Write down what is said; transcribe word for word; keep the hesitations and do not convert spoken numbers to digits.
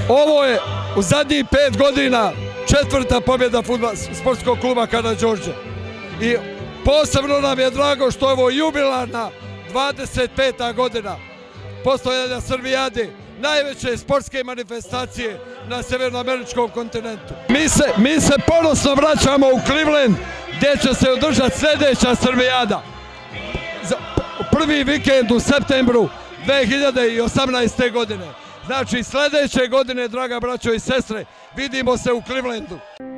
Ovo je u zadnjih pet godina četvrta pobjeda sportskog kluba Karađorđe. I posebno nam je drago što je ovo jubilarna dvadeset peta godina postojanja Srbijade, najveće sportske manifestacije na severnoameričkom kontinentu. Mi se, mi se ponosno vraćamo u Cleveland gdje će se održati sljedeća Srbijada. Prvi vikend u septembru dve hiljade osamnaeste. godine. Znači sljedeće godine, draga braćo i sestre, vidimo se u Clevelandu.